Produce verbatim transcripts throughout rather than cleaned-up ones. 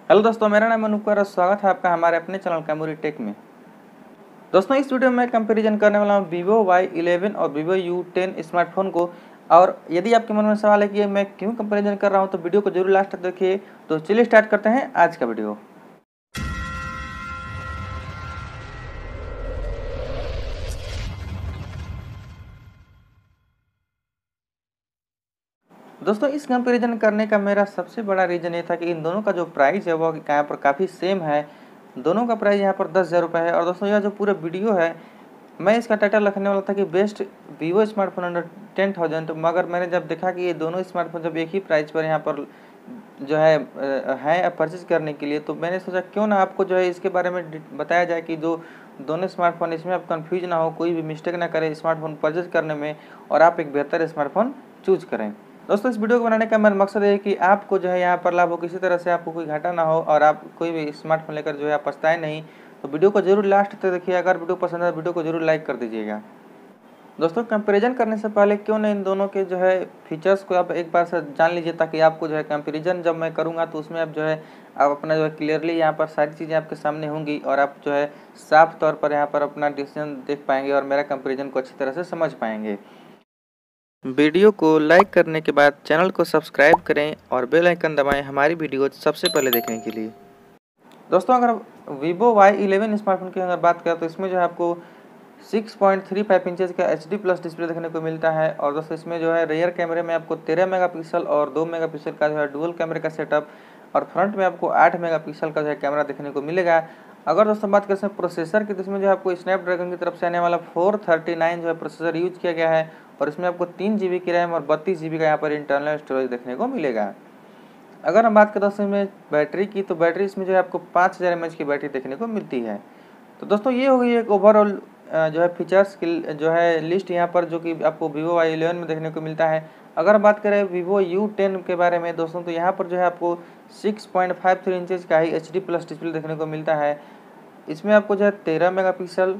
Hello दोस्तों, मेरा नाम अनूप और स्वागत है आपका हमारे अपने चैनल कैमूरी टेक में। दोस्तों, इस वीडियो में मैं कंपैरिजन करने वाला हूँ वीवो वाई इलेवन और वीवो यू टेन स्मार्टफोन को। और यदि आपके मन में सवाल है कि मैं क्यों कंपैरिजन कर रहा हूँ तो वीडियो को जरूर लास्ट तक देखिए। तो चलिए स्टार्ट करते हैं आज का वीडियो। दोस्तों, इस कंपैरिजन करने का मेरा सबसे बड़ा रीज़न ये था कि इन दोनों का जो प्राइस है वो यहाँ पर काफ़ी सेम है। दोनों का प्राइस यहाँ पर दस हज़ार रुपये है। और दोस्तों, यह जो पूरा वीडियो है मैं इसका टाइटल रखने वाला था कि best Vivo smartphone under ten thousand, मगर मैंने जब देखा कि ये दोनों स्मार्टफोन जब एक ही प्राइस पर यहाँ पर जो है हैं परचेज करने के लिए, तो मैंने सोचा क्यों ना आपको जो है इसके बारे में बताया जाए कि जो दोनों स्मार्टफोन इसमें आप कंफ्यूज ना हो, कोई भी मिस्टेक ना करें स्मार्टफोन परचेज करने में और आप एक बेहतर स्मार्टफोन चूज करें। दोस्तों, इस वीडियो को बनाने का मेरा मकसद है कि आपको जो है यहाँ पर लाभ हो, किसी तरह से आपको कोई घाटा ना हो और आप कोई भी स्मार्टफोन लेकर जो है आप पछताए नहीं। तो वीडियो को जरूर लास्ट तक देखिए। अगर वीडियो पसंद है वीडियो को जरूर लाइक कर दीजिएगा। दोस्तों, कंपैरिजन करने से पहले क्यों ना इन दोनों के जो है फीचर्स को आप एक बार से जान लीजिए, ताकि आपको जो है कंपैरिजन जब मैं करूँगा तो उसमें आप जो है आप अपना जो है क्लियरली यहाँ पर सारी चीज़ें आपके सामने होंगी और आप जो है साफ तौर पर यहाँ पर अपना डिसीजन देख पाएंगे और मेरा कंपैरिजन को अच्छी तरह से समझ पाएंगे। वीडियो को लाइक करने के बाद चैनल को सब्सक्राइब करें और बेल आइकन दबाएं हमारी वीडियो सबसे पहले देखने के लिए। दोस्तों, अगर वीवो वाई इलेवन स्मार्टफोन की अगर बात करें तो इसमें जो है आपको six point three five inches का एच डी प्लस डिस्प्ले देखने को मिलता है। और दोस्तों, इसमें जो है रियर कैमरे में आपको तेरह मेगापिक्सल और दो मेगापिक्सल का जो है डुअल कैमरे का सेटअप और फ्रंट में आपको आठ मेगापिक्सल का जो है कैमरा देखने को मिलेगा। अगर दोस्तों बात करें प्रोसेसर की तो इसमें जो है आपको स्नैपड्रैगन की तरफ से आने वाला फोर थर्टी नाइन जो है प्रोसेसर यूज किया गया है और इसमें आपको तीन जी बी की रैम और बत्तीस जी बी का यहाँ पर इंटरनल स्टोरेज देखने को मिलेगा। अगर हम बात करें दोस्तों में बैटरी की, तो बैटरी इसमें जो है आपको पाँच हज़ार एम एच की बैटरी देखने को मिलती है। तो दोस्तों, ये हो गई एक ओवरऑल जो है फीचर्स की जो है लिस्ट यहाँ पर, जो कि आपको वीवो वाई इलेवन में देखने को मिलता है। अगर हम बात करें वीवो यू टेन के बारे में दोस्तों, तो यहाँ पर जो है आपको six point five three inches का ही एच डी प्लस डिस्प्ले देखने को मिलता है। इसमें आपको जो है तेरह मेगापिक्सल,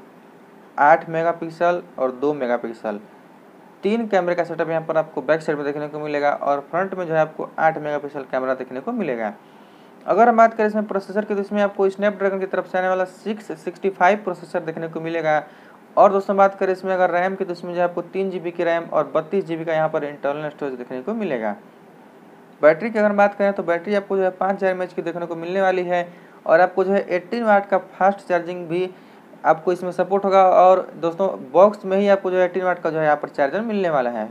आठ मेगापिक्सल और दो मेगापिक्सल तीन कैमरे का सेटअप यहाँ पर आपको बैक साइड में देखने को मिलेगा और फ्रंट में जो है आपको आठ मेगापिक्सल कैमरा देखने को मिलेगा। अगर हम बात करें इसमें प्रोसेसर की, तो इसमें आपको स्नैपड्रैगन की तरफ से आने वाला सिक्स सिक्सटी फाइव प्रोसेसर देखने को मिलेगा। और दोस्तों बात करें इसमें अगर रैम की, तो इसमें जो है आपको तीन जी बी की रैम और बत्तीस जी बी का यहाँ पर इंटरनल स्टोरेज देखने को मिलेगा। बैटरी की अगर बात करें तो बैटरी आपको जो है पाँच हज़ार एम एच की देखने को मिलने वाली है और आपको जो है एट्टीन वाट का फास्ट चार्जिंग भी आपको इसमें सपोर्ट होगा। और दोस्तों, बॉक्स में ही आपको जो है एट्टीन वाट का जो है यहाँ पर चार्जर मिलने वाला है।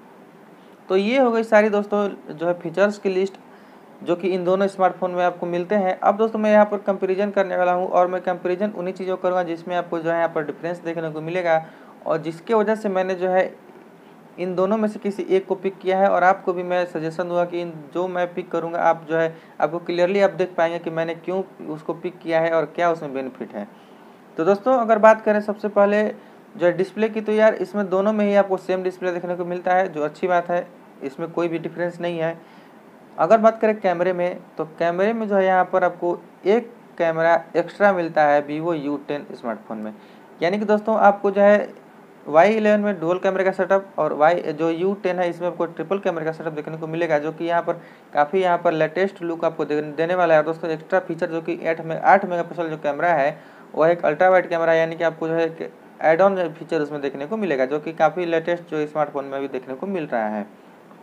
तो ये हो गई सारी दोस्तों जो है फीचर्स की लिस्ट, जो कि इन दोनों स्मार्टफोन में आपको मिलते हैं। अब दोस्तों, मैं यहाँ पर कंपैरिजन करने वाला हूँ और मैं कंपैरिजन उन्हीं चीज़ों करूँगा जिसमें आपको जो है यहाँ पर डिफरेंस देखने को मिलेगा और जिसके वजह से मैंने जो है इन दोनों में से किसी एक को पिक किया है। और आपको भी मैं सजेशन दूंगा कि इन जो मैं पिक करूंगा आप जो है आपको क्लियरली आप देख पाएंगे कि मैंने क्यों उसको पिक किया है और क्या उसमें बेनिफिट है। तो दोस्तों, अगर बात करें सबसे पहले जो है डिस्प्ले की, तो यार इसमें दोनों में ही आपको सेम डिस्प्ले देखने को मिलता है, जो अच्छी बात है, इसमें कोई भी डिफरेंस नहीं है। अगर बात करें कैमरे में, तो कैमरे में जो है यहाँ पर आपको एक कैमरा एक्स्ट्रा मिलता है वीवो यू टेन स्मार्टफोन में। यानी कि दोस्तों, आपको जो है वाई इलेवन में डुअल कैमरे का सेटअप और वाई जो यू टेन है इसमें आपको ट्रिपल कैमरे का सेटअप देखने को मिलेगा, जो कि यहाँ पर काफ़ी यहाँ पर लेटेस्ट लुक आपको दे, देने वाला है। दोस्तों, एक्स्ट्रा फीचर जो कि एट में आठ मेगापिक्सल जो कैमरा है वह एक अल्ट्रा वाइड कैमरा है, यानी कि आपको जो है एड ऑन फीचर उसमें देखने को मिलेगा, जो कि काफ़ी लेटेस्ट जो स्मार्टफोन में भी देखने को मिल रहा है।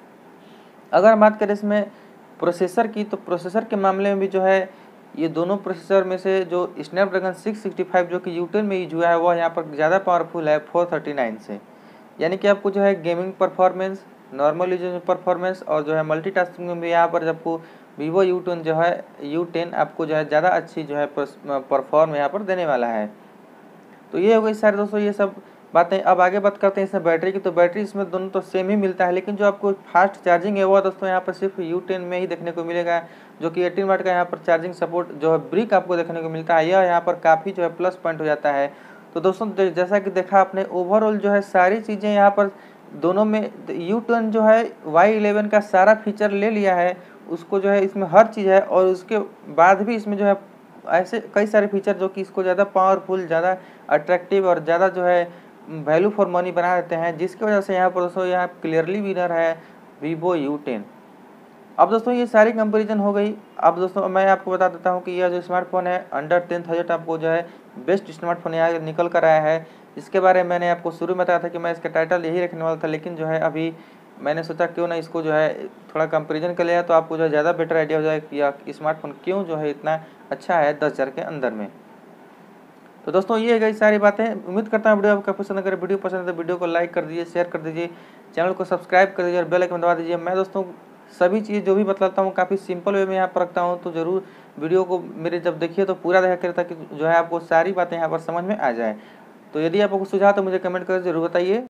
अगर हम बात करें इसमें प्रोसेसर की, तो प्रोसेसर के मामले में भी जो है ये दोनों प्रोसेसर में से जो स्नैपड्रैगन सिक्स सिक्सटी फाइव जो कि यू टेन में यूज हुआ है वह यहाँ पर ज़्यादा पावरफुल है फोर थर्टी नाइन से। यानी कि आपको जो है gaming performance, normal use performance और जो है मल्टीटास्किंग में भी यहाँ पर आपको वीवो यू टेन जो है यू टेन आपको जो है ज़्यादा अच्छी जो है परफॉर्म यहाँ पर देने वाला है। तो ये हो गई सारे दोस्तों ये सब बातें। अब आगे बात करते हैं इसमें बैटरी की। तो बैटरी इसमें दोनों तो सेम ही मिलता है, लेकिन जो आपको फास्ट चार्जिंग है वो दोस्तों यहाँ पर सिर्फ यू टेन में ही देखने को मिलेगा, जो कि एटीन वाट का यहाँ पर चार्जिंग सपोर्ट जो है ब्रिक आपको देखने को मिलता है। यह यहाँ पर काफ़ी जो है प्लस पॉइंट हो जाता है। तो दोस्तों, जैसा कि देखा आपने, ओवरऑल जो है सारी चीज़ें यहाँ पर दोनों में यू टेन जो है वाई इलेवन का सारा फीचर ले लिया है, उसको जो है इसमें हर चीज़ है और उसके बाद भी इसमें जो है ऐसे कई सारे फीचर जो कि इसको ज़्यादा पावरफुल, ज़्यादा अट्रैक्टिव और ज़्यादा जो है वैल्यू फॉर मनी बना देते हैं, जिसकी वजह से यहाँ पर दोस्तों यहाँ क्लियरली विनर है वीवो यू टेन। अब दोस्तों ये सारी कंपैरिजन हो गई। अब दोस्तों मैं आपको बता देता हूँ कि यह जो स्मार्टफोन है अंडर टेन थाउजेंड आपको जो है बेस्ट स्मार्टफोन यहाँ निकल कर आया है। इसके बारे में मैंने आपको शुरू में बताया था कि मैं इसका टाइटल यही रखने वाला था, लेकिन जो है अभी मैंने सोचा क्यों ना इसको जो है थोड़ा कंपेरिजन कर लिया तो आपको जो है ज़्यादा बेटर आइडिया हो जाए कि यह स्मार्टफोन क्यों जो है इतना अच्छा है दस हज़ार के अंदर में। तो दोस्तों ये गई सारी बातें। उम्मीद करता हूँ वीडियो आपको पसंद, अगर वीडियो पसंद है तो वीडियो को लाइक कर दीजिए, शेयर कर दीजिए, चैनल को सब्सक्राइब कर दीजिए और बेल आइकन दबा दीजिए। मैं दोस्तों सभी चीज़ जो भी बतलाता हूँ काफ़ी सिंपल वे में यहाँ पर रखता हूँ, तो ज़रूर वीडियो को मेरे जब देखिए तो पूरा देखा करें ताकि जो है आपको सारी बातें यहाँ पर समझ में आ जाए। तो यदि आपको कुछ सुझाव तो मुझे कमेंट कर जरूर बताइए।